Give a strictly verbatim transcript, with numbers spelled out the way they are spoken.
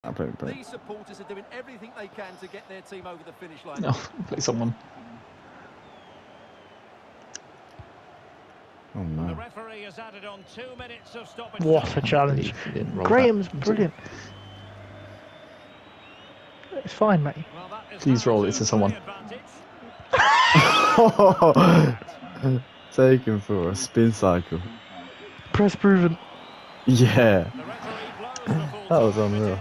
I'll play, play. These supporters are doing everything they can to get their team over the finish line. No, play someone. Oh no. The referee has added on two minutes of stoppage. What a challenge. He didn't roll Graham's that. brilliant. It's fine, mate. Well, that is Please roll it to someone. Taken for a spin cycle. Press proven. Yeah. That was unreal.